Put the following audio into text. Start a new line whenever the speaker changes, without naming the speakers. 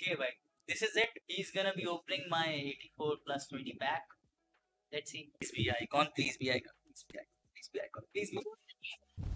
Okay, bhai. This is it. He's gonna be opening my 84 plus 20 pack. Let's see. Please be icon. Please be icon. Please be icon. Please be icon. Please be.